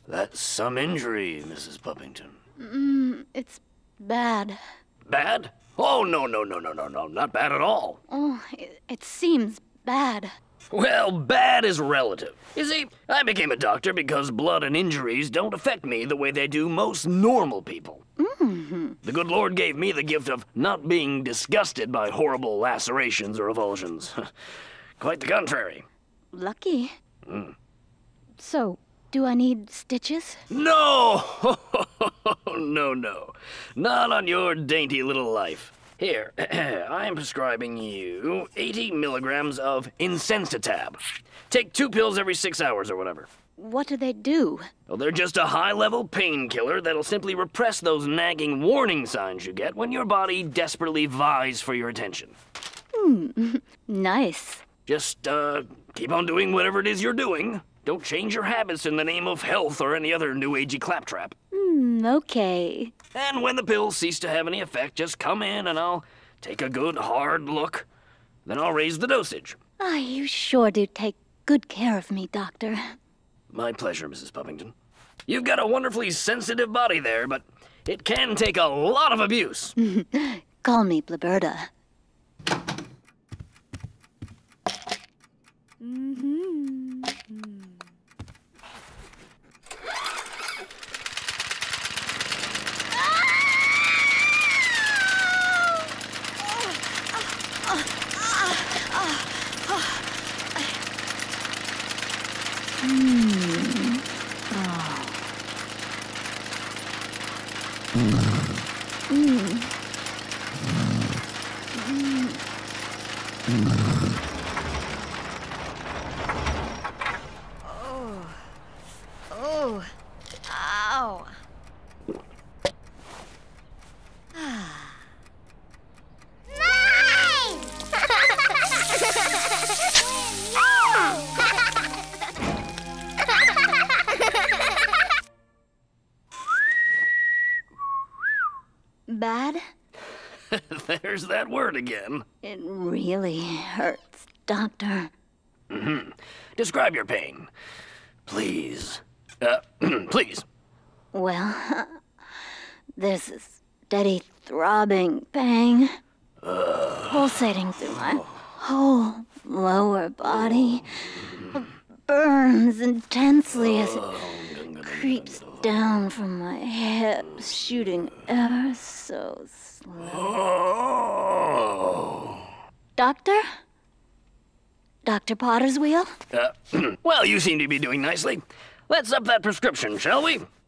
That's some injury, Mrs. Puppington. It's bad. Bad? Oh, no, not bad at all. Oh, it seems bad. Well, bad is relative. You see, I became a doctor because blood and injuries don't affect me the way they do most normal people. The good Lord gave me the gift of not being disgusted by horrible lacerations or avulsions. Quite the contrary. Lucky. So, do I need stitches? No! No. Not on your dainty little life. Here, I'm prescribing you 80 milligrams of Insensitab. Take 2 pills every 6 hours or whatever. What do they do? Well, they're just a high-level painkiller that'll simply repress those nagging warning signs you get when your body desperately vies for your attention. Nice. Just, keep on doing whatever it is you're doing. Don't change your habits in the name of health or any other new-agey claptrap. Okay. And when the pills cease to have any effect, just come in and I'll take a good, hard look. Then I'll raise the dosage. You sure do take good care of me, Doctor. My pleasure, Mrs. Puppington. You've got a wonderfully sensitive body there, but it can take a lot of abuse. Call me Blaberta. Oh, ow. Bad? There's that word again. It really hurts, Doctor. Describe your pain. Please. Please. Well, there's a steady throbbing pang pulsating through my whole lower body. It burns intensely as it creeps down from my hips, shooting ever so slowly. Doctor? Dr. Potter's wheel? Well, you seem to be doing nicely. Let's up that prescription, shall we?